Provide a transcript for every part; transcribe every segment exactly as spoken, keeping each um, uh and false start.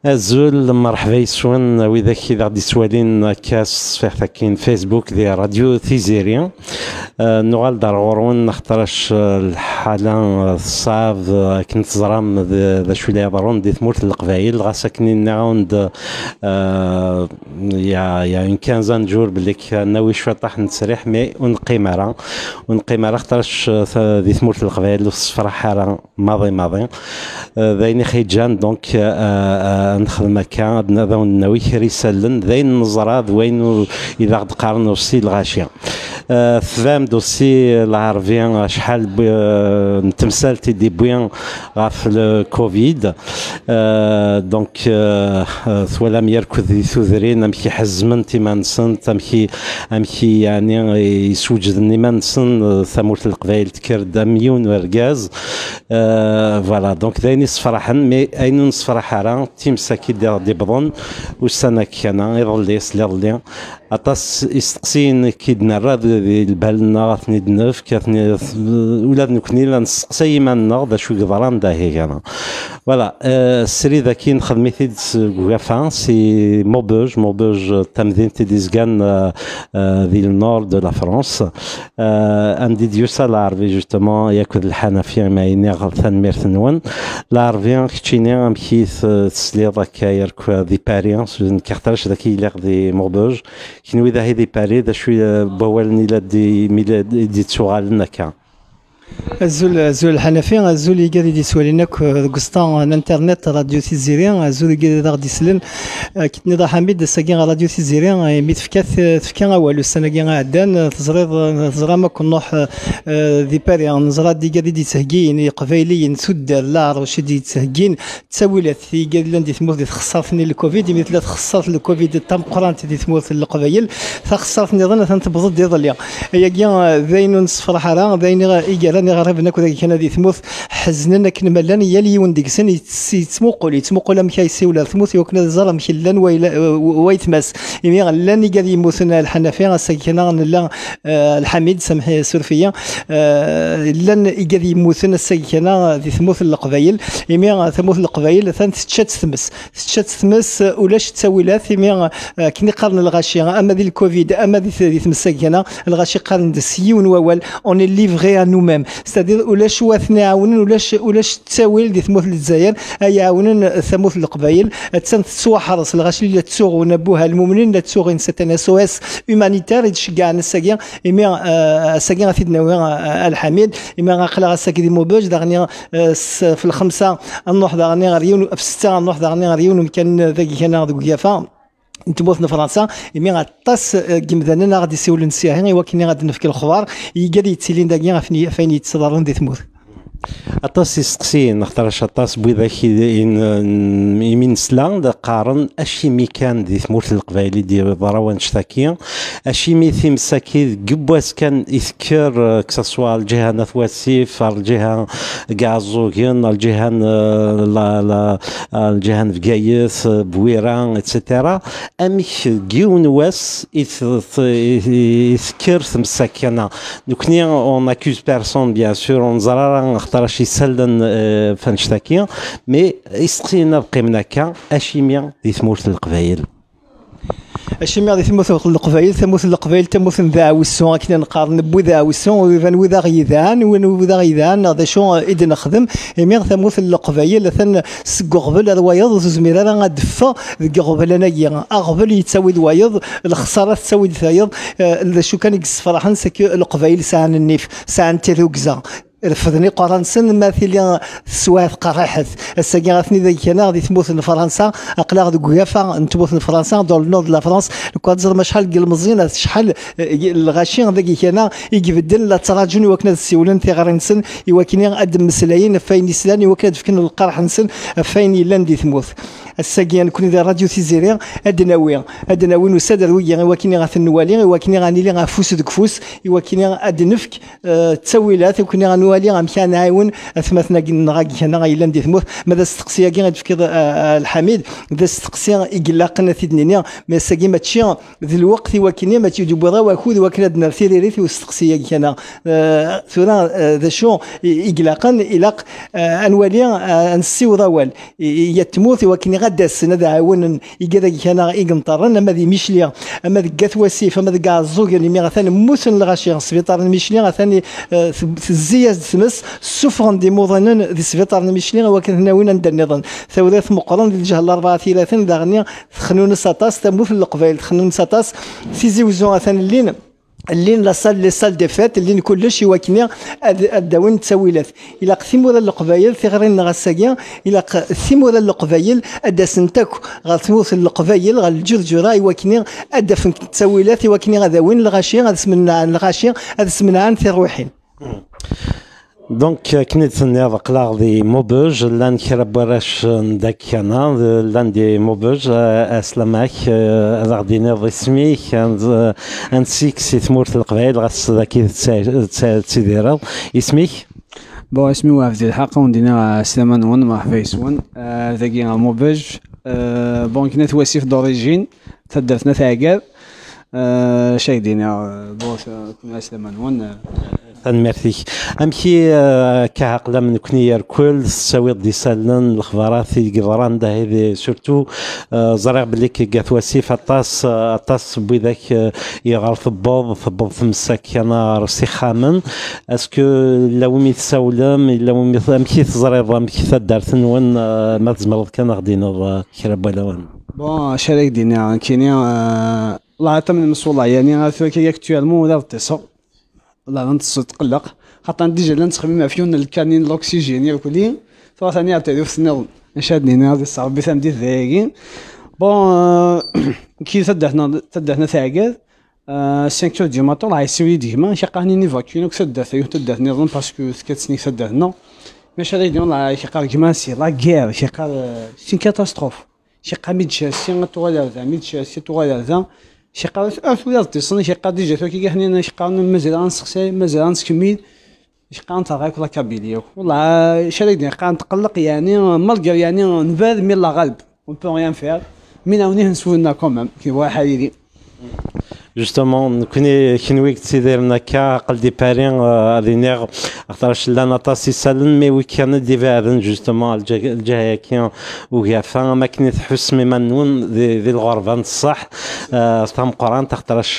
Azul, مرحبا يسون وإذا كي غادي سوالين كاس فيها كاين فيسبوك ديال راديو تيزيريان نوال دار غورون نختارش الحالة الصعب كنت زرام ذا شوية يضرون دي ثمورت القبائل غاسكنين نعاود يا يا اون كانزان جور بليك ناوي شوية طاح نتسريح مي ونقيمارا ونقيمارا اختارش ذي ثمورت القبائل وصفرا حارة ماضي ماضي ذايني خيجان دونك نخدم هكا هذا النووي رسالن ذاين نزرا وين اذا غد قارن وسي الغاشيه فهم دوسي العربية شحال نتمثال تيدي بوين غاف الكوفيد دونك ثولا ميركض ثوذرين امكي حزمن تيما نسن امكي امكي يعني يسوجد نيما نسن ثمورت القبائل تكرد مليون ورقاز فوالا دونك ذايني صفراحن مي اين نصفراح راه تيمساكي ديال دي بضون والسنه كان يضلي يضلي اطاس يستقسين كيدنا راه البالنا غاثني دنف كاثني ولاد نكني لا نسقسي مالنا ذا شو قدران داهي انا فوالا السري ذا كي نخدم ميثيد كوافان سي موبوج موبوج تمدين تيديزكان ذي النور دو لا فرانس عندي ديوسا العربي جوستومون ياكل الحنفيه ما ينيغ ثان ميرثنون العربي كتشيني ام كيث تسلي ذاك يركو ذي باري كيختارش ذاك يلاق ذي موبوج كينوي ذا هذي باري ذا شويه بوالني لا دي ميلاد دي تسوغالنا كان الزول الزول الحنفي الزول اللي قاعد يسولينا قسطان الانترنت راديو تيزيريان الزول اللي قاعد يدار سلن كنت نضا حميد ساكين راديو تيزيريان ميت فكاث فكان اول السنه كاع عدان تزريض تزرا ما كنروح ذي باري نزرا دي قاعد يتسهقين قبايليين سدر لا رشي دي يتسهقين تساويلات في قال لنا دي ثمور دي خسرتني الكوفيد مثل خسرت الكوفيد تام قرانت دي ثمور القبايل فخسرتني ظن تنتبض دي ظليا هي كاع ذاين نصفر حرام ذاين راني غريب ناكو ذاك كان هذه ثموث حزننا كنا ملان يا لي ونديك سن يتسموقول يتسموقول ام كايسي ولا ثموث يوكنا زرم كلان ويتمس يمي لاني قال يموتنا الحنفيه سكنا لا الحميد سمحي سورفيا لان قال يموتنا السكنه ذي ثموث القبايل يمي ثموث القبايل ثان تشات ثمس تشات ثمس ولاش تساويلات يمي كني قرن الغاشيه اما ذي الكوفيد اما ذي ثمس السكنه الغاشي قرن دسيون ووال اون ليفغي ا نو ميم ستادير ولاش واثنا عاونن ولاش ولاش تساويل دي ثموث الجزائر يعاونن ثموث القبايل تسوى حرص الغاشي اللي تسوغ ونبوها المؤمنين لا تسوغ سيتان اس او اس هيومانيتير يتشجع الساكين ايمي الساكين سيدنا الحميد ايمي غاقلا الساكي دي موبوج داغني في الخمسه نروح داغني غريون في السته نروح داغني غريون كان ذاك كان ذوك يافا نتبوثنا فرنسا يمي غطاس كيمدانا غادي يسولن السياحي وكني غادي نفك الخبار يقال يتسيلين داكيا فين يتصدرون دي ثموث أطاس يستقسي نختارش أطاس بوذاك يمين سلا قارن أشي مي كان دي ثمورت القبائلي دي ضروان شتاكيا أشي مي ثيم ساكي قبواس كان يذكر كساسوا الجهة نثواسيف الجهة قازوغين الجهة لا لا الجهة فقايث بويران اتسيتيرا أميك جيون واس يذكر ثم ساكينا نكني اون اكوز بيرسون بيان سور اون زرارا اختارش يسلن فنشتاكيا مي يستقينا بقيمنا كا اشيميا دي ثمورت القبايل اشيميا دي ثمورت القبايل ثمورت القبايل تموت ذا وسون كنا نقارن بوذا وسون وذا وذا غيذان وذا غيذان هذا شو اذا نخدم يمير ثمورت القبايل ثن سقغبل الويض زميرا غدفا قغبل انايا اغبل يتساوي الويض الخساره تساوي الثايض شو كان يقص فرحان سكو القبايل ساعه النيف ساعه تيروكزا رفضني قرنسن مثلا سوات قراحت الساكي غاثني ذاك انا غادي تموت لفرنسا اقلا غادي كوافا نتموت لفرنسا دون النور لا فرنسا كون تزر شحال ديال المزيان شحال الغاشي ذاك انا يقبدل لا تراجون وكنا السيولن في غرنسن يوكني ادم مسلايين فين سلاني وكاد فكن القرح نسن فين لاندي تموت الساكي نكون ذا راديو تيزيريا ادناوي ادناوي نسادر ويا وكني غاث النوالي وكني غاني لي غافوس دكفوس وكني ادنفك تسويلات وكني غنو نوالي غنمشي نعاون اثمثنا نغاك هنا الا ندي ثموث ماذا استقسي كي غتفكر الحميد ذا استقسي يقلاقنا ثيدنيا ما ساكي ماتشي ذي الوقت وكني ما تيجي بوضا واكود وكنا ثيريريث واستقسي كي انا ثورا ذا شو يقلاقن إلاق انوالي نسي وضوال يتموت وكني غدا السنه ذا عاون يقدر هنا يقنطرن اما ذي ميشليا اما ذي كاث وسيف اما ذي كاع الزوج اللي مي ثاني موسن الغاشي سبيطار ميشليا ثاني الزياز تمس سفرن دي موضنن ذي سبيطار ميشليا وكان هنا وين ندير نظن ثورات مقرن ديال الجهه الاربعه ثلاثين داغني خنون ساطاس تموت القبائل خنون ساطاس سيزي وزون ثاني اللين اللين لا سال لي سال دي فات اللين كلش يواكني الداون تسويلات الى ثيمو ذا القبايل ثغرين غساكيا الى ثيمو ذا القبايل ادا سنتك غتموت القبايل غا الجرجره يواكني ادا فين تسويلات يواكني غدا وين الغاشي غا سمنا الغاشي هذا سمنا في روحين دونك كنت تنيض قلاغ دي موبوج لان كربراش نداك انا لان دي موبوج اسلامك هذا غادي نيض اسمي كان انسيك سي ثمورت القبائل غاس ذاكي تسيديرا اسميك بون اسمي وافد الحق وندينا سلمان ون مع فيس ون ذاكي موبوج بون كنا تواسيف دوريجين تدرتنا ثاقاب شايدينا بون كنا سلمان ون ميرسي امشي كعقله من كنير كل تساوي دي سالن الاخبارات في قبران ده هذه سورتو زرع بلي كيغات وسيف الطاس الطاس بذاك يغار ثبوض ثبوض تمسك انا راسي خامن اسكو لو مي تساولم لو مي امشي تزريض امشي تدارت وين ما تزمرض كان غادي نض كرب ولا وين بون شارك دينا كاينين الله يعطيهم المسؤوليه يعني كي اكتوالمون ولا اتصل لا نتص تقلق خاطر ديجا لا نتخمم مع فيون الكانين الاكسجين وكلي ثوا ثاني عاوتاني في السنه نشادني هذه الصعب بثام ديال ذاكي بون كي تدحنا تدحنا ثاقات خمسة ديال ماطور راه يسوي ديما شقاني نيفاكيون كتدات ايوا تدات نظن باسكو كتسني تداتنا ماشي غادي يديروا راه شي قال كيما سي لا غير شي قال سي كاتاستروف شي قال ميدشاس سي طوال ذا ميدشاس سي طوال ذا شي قال اثويا تصني شي قال ديجا تو كي حنا شي قال مازال غنسقسي مازال غنكمل شي قال نتاعك ولا كابيليا والله شاري دي قال نتقلق يعني مالغير يعني نفاد مي لا غالب اون بو ريان فير مي ناوني نسولنا كومام كي هو حالي جوستومون كوني كنويك تيديرنا كا قل دي بارين غادي نيغ خاطرش لا طاسي سالن مي وي كان دي فادن جوستومون الجهه كي وقافا ما كني تحس مي منون ذي ذي الغربان الصح تام قران تختارش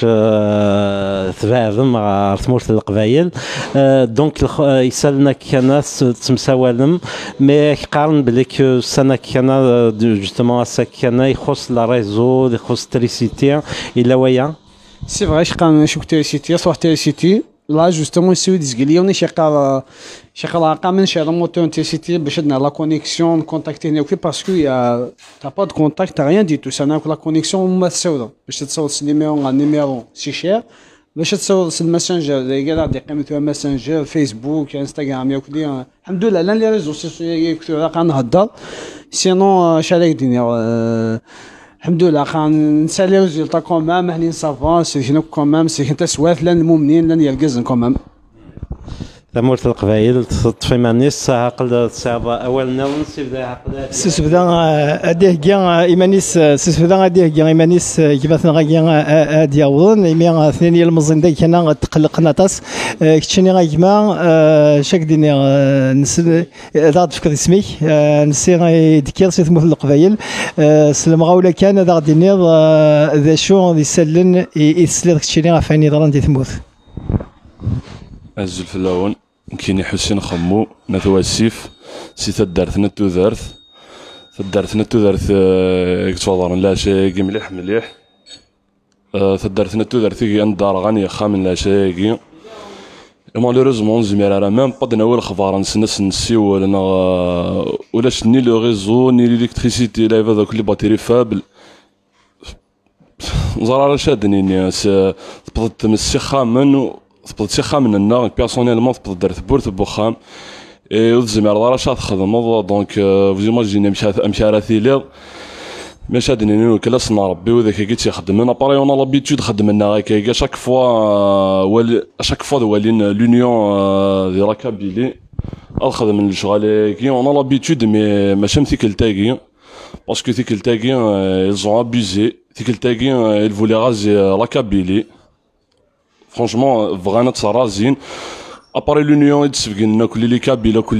تفادم مع ثمورت القبايل دونك يسالنا كان تمساولم مي قارن بليك سنه كان جوستومون كان يخص لا ريزو يخص تريسيتي الا ويا سي فغي شقا شوك تيليسيتي صوح تيليسيتي لا جوستومون يسوي ديزكليا وني شقا شقا لاقا من شي موتور تيليسيتي باش عندنا لا كونيكسيون كونتاكتي هنا وكي باسكو يا تا با دو كونتاكت تا ريان دي تو سانا لا كونيكسيون ما تساودا باش تصاوب النيميرو النيميرو سي شير باش تصاوب الماسنجر اللي قاعد دي قيمتو ماسنجر فيسبوك انستغرام يا كلي الحمد لله لان لي ريزو سوسيو كثر قنهضر سينو شارك دينيا الحمد لله خان نسالي ريزولتا كومام هني صافا سيرجينا كومام سيرجينا سواف لان المؤمنين لان يلقزن كومام ثمورت القبائل تطفي مانيس عقل صعب اول نون سيبدا عقل سيبدا اديه كيا ايمانيس سيبدا اديه كيا ايمانيس كيفاش نغا ادي اظن ايمي اثنين المزن داك انا تقلقنا طاس كتشني غا كيما شاك ديني نسل دار فكر اسمي نسي ديكير سي ثمورت القبائل سلم غاولا كان دار ديني ذا شو يسلن يسلر كتشني غا فاني دران دي ثمورت أزل في اللون كيني حسين خمو نتواسيف سي تدارثنا تودارث تدارثنا تودارث كتفضل لا شيء مليح مليح تدارثنا تودارث كي ندار غاني خامن لا شيء مالوريزمون زمير راه ميم با ناول الاخبار نسنس نسي ولا ولا ني لو ريزو ني ليليكتريسيتي لا هذا كل باتري فابل زرار شادني تبدا تمسي خامن تبدا تسخا من النار بيرسونيلمون تبدا دير ثبورت بوخام اي وتزمر راه شاد تخدم دونك فوز ايماجيني مشى مشى راه ثيليض ماشي هاد نينو كلاسنا ربي وذاك قلت يخدم اباري اون لابيتود خدمنا هكا شاك فوا ولي شاك فوا ولين لونيون دي راكابيلي الخدم الشغل كي اون لابيتود مي ماشي مثيكلتاكي باسكو تيكلتاكي ils ont abusé تيكلتاكي il voulait raser راكابيلي فرانشمون بغانا تصرازين اباري لونيون يتسبق لنا كل لي كابيلا كل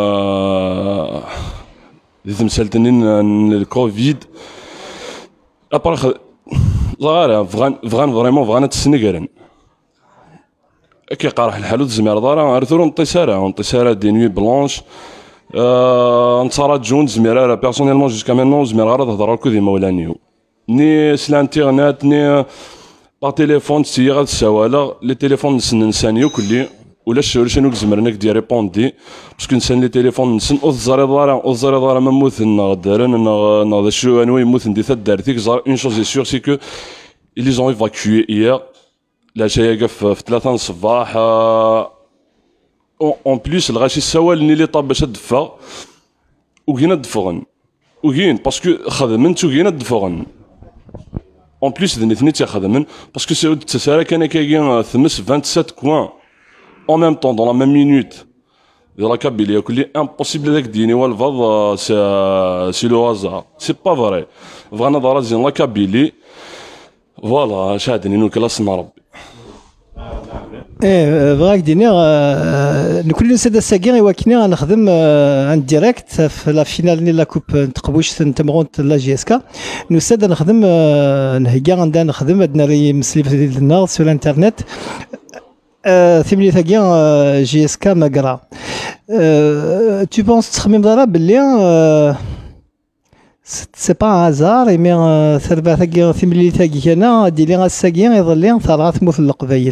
دي تمثالتنين الكوفيد اباري خ... صغار فغان فغان فريمون فغانا تسنقرن كي قارح الحال وتزمير دارا ارثور نطيسارا نطيسارا دي نوي بلونش أه... نتصارا جون زميرا بيرسونيلمون جوسكا مينون زمير غير تهضر لكو دي مولانيو ني سلانتيرنت ني با تيليفون تي غاد السوالا لي تيليفون نسن نسانيو كلي ولا الشهور شنو زمرنا دي ريبوندي باسكو نسان لي تيليفون نسن او الزري دارا او الزري دارا ما موثن غدارن نا شو انو يموثن دي تدارتيك زار اون شوز سيغ سي كو ils ont évacué hier لا شي في ثلاثة الصباح اون بليس الغاشي السوال اللي طاب باش دفا وكينا دفغن وكين باسكو خدمن وكينا دفغن اون بليس ذني ثني تخدمن باسكو سي تسارا كان كاين ثمس سبعة وعشرين كوان en même temps dans la même minute de la Kabylie il est impossible de dire que c'est le hasard c'est pas vrai vraiment dans la Kabylie voilà شاهدني انه كلاسنا ربي ايه بغاك دينير نكون نسد الساكين وكنا نخدم عند ديريكت في لا فينال ديال لا كوب نتقبوش تمرون لا جي اس كا نسد نخدم نهيا عندنا نخدم عندنا ري مسلي في النار سو الانترنت ثمانية ثاقيا جي اس كا ماكرا tu penses تخمم دارا بلي سي با هازار مي ثربا ثاقيا ثمانية ثاقيا انا ديري غا الساقيا يظل ثرا تموت القبايل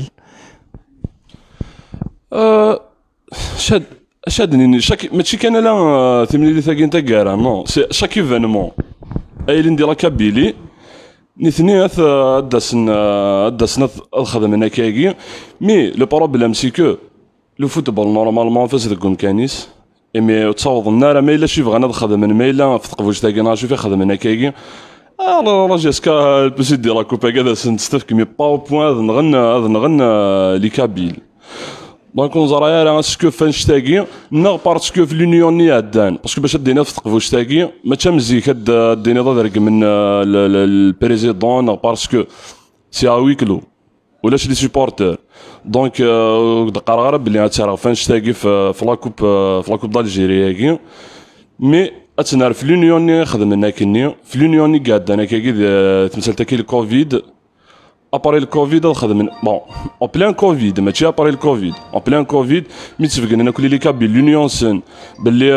شاد شادني شاك ماشي كان لا ثمانية ثاقيا نتا كارا نو سي شاك ايفينمون اي ندير كابيلي نثنيات داسن داسن الخدمه هناكاكي مي لو بروبليم سي كو لو فوتبول نورمالمون فاس ذاك كانيس مي تصاوض النار ما الا شي بغينا نخدم ما الا في تقفوش تاكينا شوف خدم هناكاكي اه لا جيسكا البوسي ديال لا كوبا كذا سنستفك مي با او بوان هذا نغن هذا نغن لي كابيل دونك نزرا راه اسكو فانشتاكي نغ بارسكو في لونيون ني عدان باسكو باش دينا في تقفوشتاكي ما تمزيك هاد دينا ضرك من البريزيدون نغ بارسكو سي اويكلو ولاش لي سيبورتور دونك دقار غير بلي غتسرى فانشتاكي في لا كوب في لا كوب دالجيريا مي اتنار في لونيون ني خدمنا كني في لونيون ني قاد انا كي تمثل تاكي الكوفيد اباري الكوفيد خدمنا بون اون بلان كوفيد ماشي اباري الكوفيد اون بلان كوفيد مي تفقنا كل لي كابي لونيون سن باللي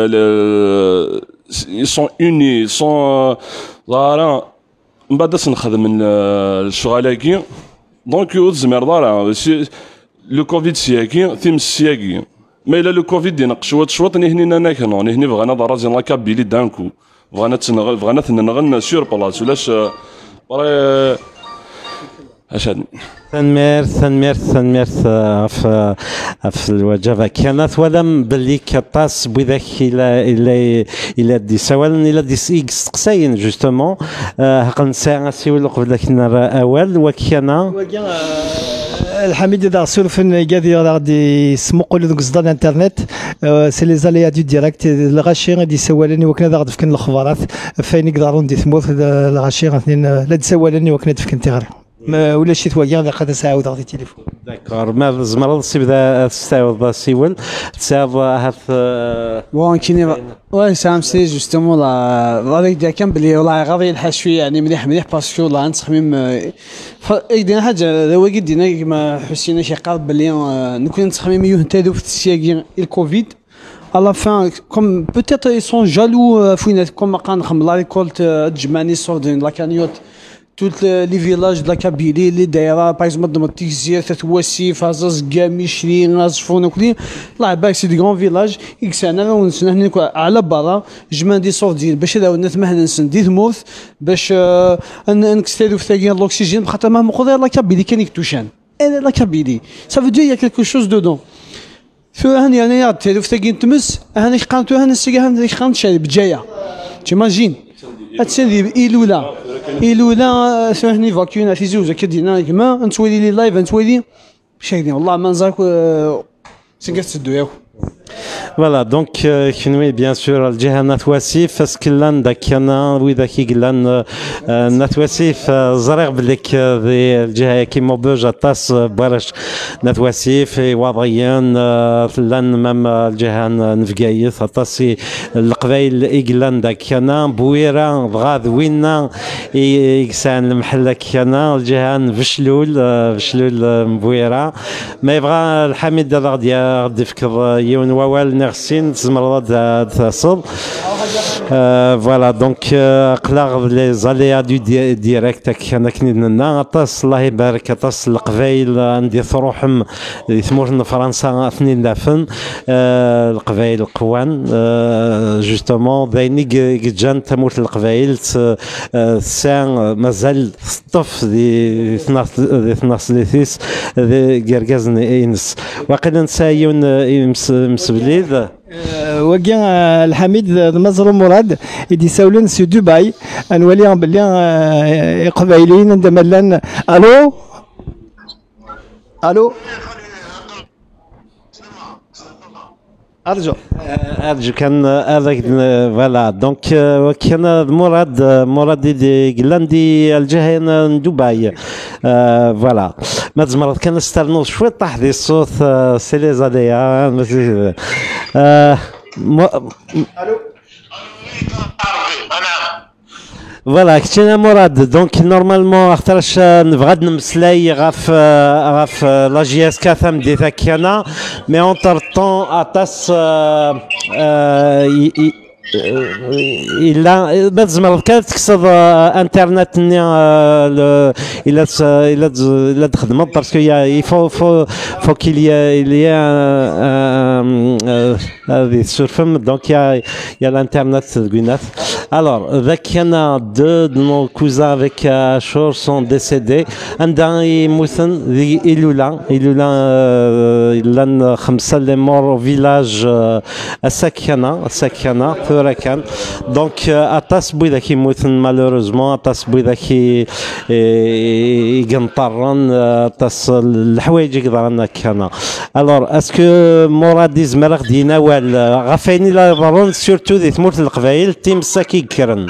ils sont unis ils sont ظاهرا من بعد نخدم من الشغالاكي دونك يوزمر ظاهرا لو كوفيد سياكي ثيم سياكي ما الا لو كوفيد دينا شوط شوط نهني انا كانوا نهني بغانا ضرازين لا كابيلي دانكو بغانا تنغل بغانا تنغن سور بلاص ولاش باغي أشهد تنمير تنمير تنمير في في الوجبة كانت ولم باللي كطاس بذاك إلى إلى إلى دي سوال إلى دي إكس تقسين جوستومون هقن ساعة سيول قبل كنا أول وكنا الحميد دا سولفن قاعد غادي يسمقوا لي قصد الانترنت سي لي زاليا دو ديريكت الغاشي غادي يسولني وكنا غادي فكن الخبارات فين يقدرون دي ثموث الغاشي غادي لا تسولني وكنا تفكن تغري ما ولا شي توايا اللي قد ساعود غادي التليفون داكور ما زمر تبدا تستعوض سيول تساعد هاف وان كيني وي سام سي جوستومون لا غادي ديال كان بلي والله غادي يلحق شويه يعني مليح مليح باسكو لا نتخمم ايدينا حاجه هو قدينا كما حسينا شي قال بلي نكون نتخمم يهتدوا في السياق الكوفيد à la fin comme peut-être ils sont jaloux فين كما كان خم لا ريكولت تجمعني صور لا كانيوت tous les villages de la Kabylie اللي دايره باغ اكزومبل ضمن تيزير ثواسيف عزاز كامي شرين عزفون وكلي الله باك سي دي غون فيلاج اكس انا ونسنا هنا على برا جمان دي صوف ديال باش هذا الناس ما نسن دي ثموث باش نكستيرو في ثاقي الاكسجين خاطر ما مقدر لا Kabylie كان يكتوشان انا لا Kabylie ça veut dire il y a quelque chose dedans شو هاني انا تيرو في ثاقي نتمس هاني قانتو هاني السيغا هاني قانت شاري بجايه تيماجين هادشي اللي ايلولا ايلولا سمحني فاكيونا في زوج كدينا كما نتولي لي لايف نتولي شايدين والله ما نزاك سنقات تسدو ياك. فوالا دونك كنوي بيان سور الجهه ناتواسيف فاسكلان داك انا وذا كيقلان ناتواسيف زريغ بليك الجهه كيما بوج طاس بارش ناتواسيف وضيان لان مام الجهه نفقايث طاسي القبايل ايقلان داك انا بويره بغا ذوينا يكسان المحل كنا الجهه فشلول فشلول مبويره ما يبغى الحميد غادي غادي يفكر يون ووال نغسين تزمر تصل فوالا دونك قلاغ لي زاليا دو ديريكت كنا كنينا طاس الله يبارك طاس القبايل عندي ثروحهم يثمر فرنسا اثنين دافن القبايل القوان جوستومون دايني جان تموت القبايل سان مازال سطف دي ثناص ليثيس كركاز انس واقيلا نسايون مسبليد وكان الحميد المزرو مراد يدي ساولن سي دبي نولي بلي قبايليين عندما لان الو الو ارجو ارجو كان هذاك فوالا دونك كان مراد مراد دي قلاندي الجهه دبي فوالا ما تزمرت كان نسترنو شويه طاح دي الصوت سي لي زاديا الو فوالا كنتينا مراد دونك نورمالمون اختارش نبغى نمسلاي غاف غاف لا جي اس كاثام دي ثاكيانا مي اونتر طون اطاس الا ما تزمر كانت تكسب انترنت الا الا الا تخدم باسكو يا فو فو فو كيليا اليا هذه السورفم دونك يا يا الانترنت تقولنا alors ذاك كان دو دو نو كوزا افيك شور سون ديسيدي عندها يموتن ذي ايلولا ايلولا لان خمسه اللي مور فيلاج السكنه السكنه ثوركان دونك اطاس بويدا كيموتن مالوروزمون اطاس بويدا كي يقنطرن اطاس الحوايج يقدرن كان الور اسكو مراد يزمر غدي يناول غافيني لا ضرون سورتو ذي ثمورت القبايل تيم ساكي كرن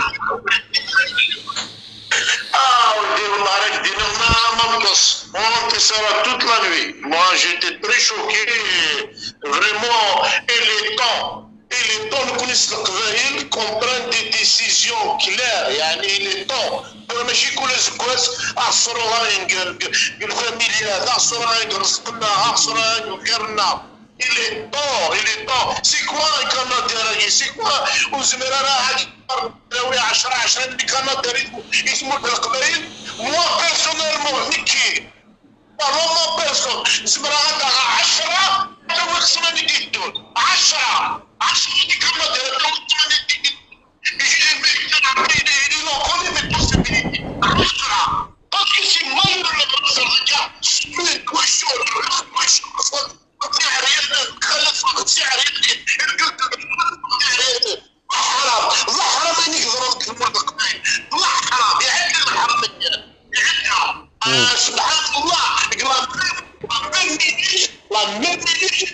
Moi j'étais très choqué, vraiment, et les temps, et les temps nous connaissent le Kvaïl, qu'on prenne des décisions claires, yani il est temps, pour ماشي كل زكواس اعصروها ينقل الفاميليات اعصروها ينقل رزقنا اعصروها ينقل كرنا. Il est temps, il est temps. C'est quoi un Canada راجي؟ C'est quoi وزميلة راح ناوي عشرة عشرين بكندا يسموا القبائل. Moi personnellement هيك والله بيرسون زمرا عندها عشرة لو يقسمني ديتون عشرة عشرة دي كم دير لو يقسمني ديتون يجي يجي يلو كل بالبوسيبيليتي عشرة باسكو سي مال ولا بصير رجع سميت وشور وشور سعر يدك خلص سعر يدك القلت سعر حرام الله حرام ما نقدر نكمل القبائل الله حرام يعد الحرام يعدها سبحان الله la même minute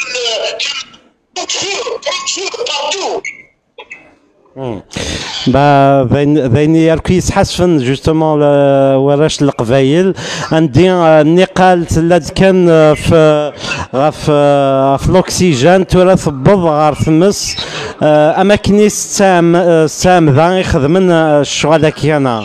با بين يركيس حسفن جوستومون وراش القبايل عندي النقال تلاد كان في غاف في الاكسجين تورا ثبض غار ثمس اماكن سام سام ذا يخدمن الشغل كيانا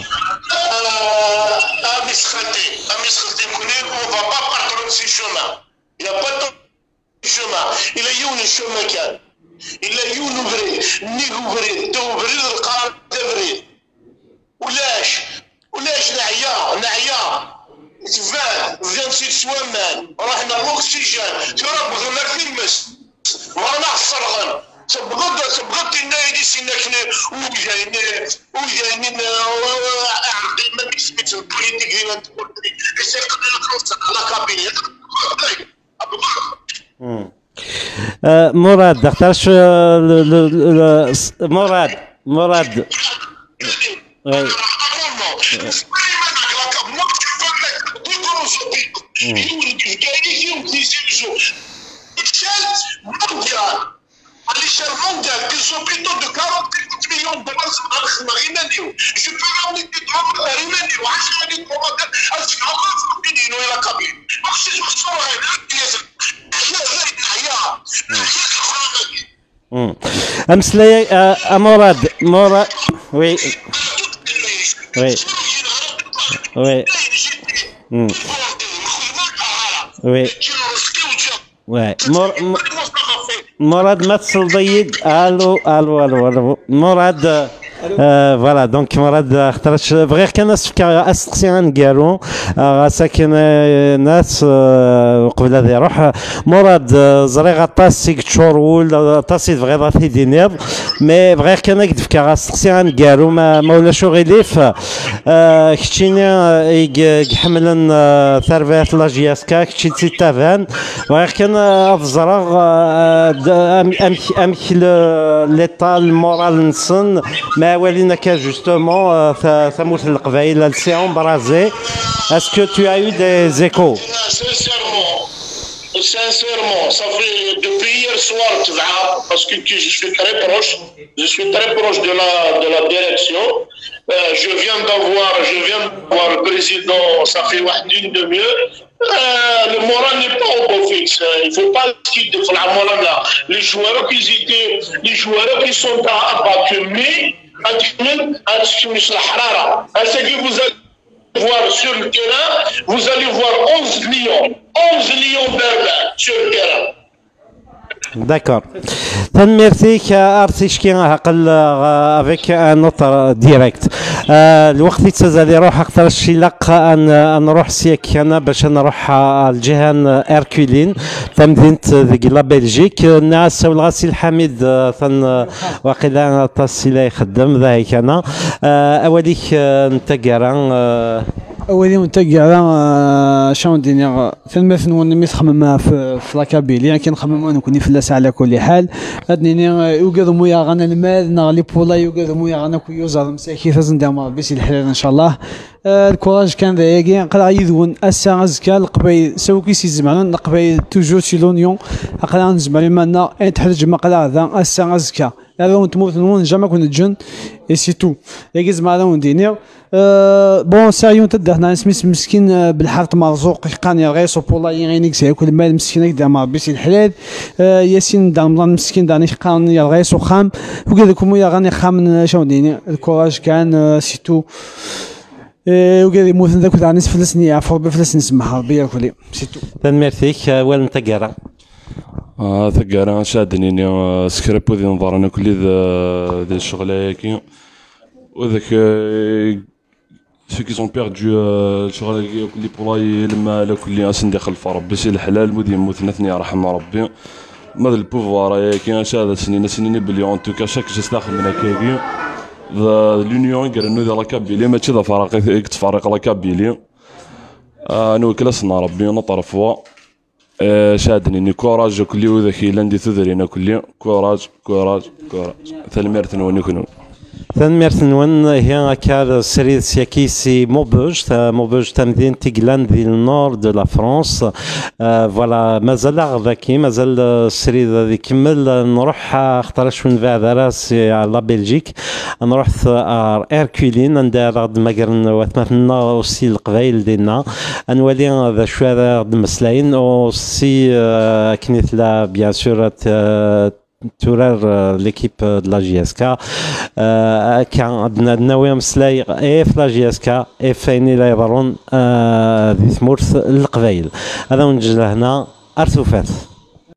الى يون الشوما كان الى يون بريد نيغو بريد تو بريد القرار بريد ولاش ولاش نعيا نعيا تفان فيان سيت سوامان رحنا الاكسجين ترى بغينا نلمس ورانا الصرغن تبغض تبغض النايدي سيناكنا وجايين وجايين عقل ما كسبت البوليتيك اللي تقول لي يسقط الخلص على كابيني مراد دخترش مراد مراد Ouais. À l'échelle mondiale, des hôpitaux de quarante millions de dollars sont en je peux ramener des droits à Rimani, ou à Chani, ou à Chani, ou à Kabi. Donc, c'est ce sont les أمسلي مراد مراد وي وي وي وي وي مراد ما تصل ضيق الو الو الو الو مراد فوالا دونك مراد خاطرش بغير كان نسفك استقسي عن كالو ساكن ناس وقبل هذا يروح مراد زريغ طاسي شهور ول طاسي بغيض في دينير مي بغير كان نكدفك استقسي عن كالو ما مولا شغليف كتشيني يحملن ثربات لاجياسكا كتشي تافان بغير كان افزرغ امك ليطا المورال نسن ما ولينا كا جوستومون ثموت القبائل السي امبرازي. Est-ce que tu as eu des échos? Sincèrement, sincèrement, ça fait depuis hier soir, parce que je suis très proche, je suis très proche de la de la direction. Euh, je viens d'avoir, je viens d'avoir le président, ça fait une demi-heure. Euh, le moral n'est pas au beau fixe. Il ne faut pas quitter le moral là. Les joueurs qui étaient, les joueurs qui sont abattus, mais ce que vous allez voir sur le terrain, vous allez voir onze lions, onze lions berbères sur le terrain. D'accord. تنميرتيك ارتيشكي هقل افيك نوتر ديريكت الوقت تزادي روح اكثر شي لق ان نروح سيك انا باش نروح الجهه اركولين تمدينه ذيك لا بلجيك الناس والغسيل حميد ثن واقيلا تصيلا يخدم ذاك انا اوليك نتقرا اولي منتقع شلون الدنيا في المثل ونمي تخمم في في لاكابيلي يعني كنخمم نكوني فلاس على كل حال ادني يوجد مويا غانا المال نغلي بولا يوجد مويا غانا كيوزا مساكي فازن دام بس الحلال ان شاء الله. الكوراج كان ذايقي قرا يذون اسا ازكا القبايل سو كيسي زعما القبايل توجور شي لونيون قرا نزعما لما تحرج ما قرا ذا اسا ازكا هذا ونتموت نون جامع كون جن اي سي تو يجي زعما وندينيو أه بون سايون تدهنا اسمي مسكين بالحرط مرزوق قاني رئيس بولا يغينيك سي كل مال مسكين هكذا ما بيسي الحلال أه ياسين داملان مسكين داني قان يا رئيس وخام وكذاكم يا غاني خام شنو ديني الكوراج كان أه سي تو أه وكذا يموت ذاك تاع ناس فلسني عفوا بفلس نسمح ربي كلي سي تو. تنميرتيك وين تقرا؟ اه تقرا شادني سكريبو دي نظرنا كل ذا الشغل هيك وذاك ceux qui ont perdu الشغل اللي بولاي لما على كل اسن داخل فرب باش الحلال مودي موت نثني رحم ربي ما ذا البوفوار كاين هذا سنين سنين بليون تو كا شاك جست داخل من هكاكي لونيون قالوا ذا لاكابيلي ماشي ذا فرق تفرق لاكابيلي انا كلاسنا ربي نطرفوا شادني كوراج كلي وذاك لاندي تذرينا كلي كوراج كوراج كوراج ثلميرتن ونكونوا تنميرت نون هي كار سريد سياكيسي موبوج موبوج تمدين تيغلان دي النور دو لا فرانس فوالا مازال غذاكي مازال سريد هذه كمل نروح اختار شو نفع راسي على بلجيك نروح اركولين ندير غد ماكرن وثمثنا اوسي القبايل ديالنا نولي ذا شو هذا مسلاين اوسي كنيت لا بيان سور تورار ليكيب د لا جي اس كا كان عندنا ناوي مسلاي اي في لا جي اس كا اي فايني لا يضرون ذي ثمورث القبايل هذا ونجي لهنا ارثوفات.